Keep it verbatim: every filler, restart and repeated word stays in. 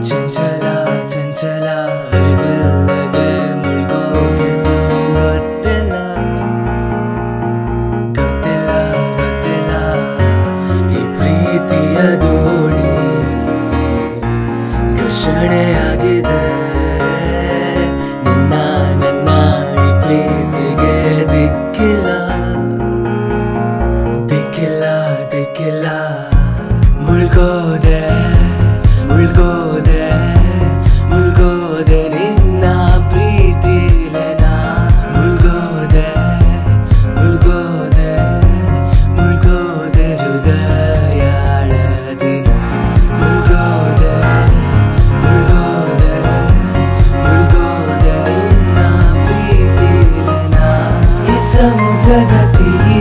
ಚಂಚಲ ಚಂಚಲ ಅರಿವಿಲ್ಲದೆ ಮುಳ್ಗೋಗಿದ್ದು ಗೊತ್ತಿಲ್ಲ ಗೊತ್ತಿಲ್ಲ ಗೊತ್ತಿಲ್ಲ ಈ ಪ್ರೀತಿಯ ದೋಣಿ ಘರ್ಷಣೆಯಾಗಿದೆ ನಿನ್ನ ನನ್ನ ಈ ಪ್ರೀತಿಗೆ ದಿಕ್ಕಿಲ್ಲ ದಿಕ್ಕಿಲ್ಲ ದಿಕ್ಕಿಲ್ಲ ಮುಳ್ಗೋದೆ ಮುಳ್ಗೋದೆ ಮುಳ್ಗೋದೆ ನಿನ್ನ ಪ್ರೀತಿಲೆನ ಮುಳ್ಗೋದೆ ಮುಳ್ಗೋದೆ ಮುಳ್ಗೋದೆ ಹೃದಯಾಳದಿನ ಮುಳ್ಗೋದೆ ಮುಳ್ಗೋದೆ ಮುಳ್ಗೋದೆ ನಿನ್ನ ಪ್ರೀತಿಲೆನ ಈ ಸಮುದ್ರದ ತೀರ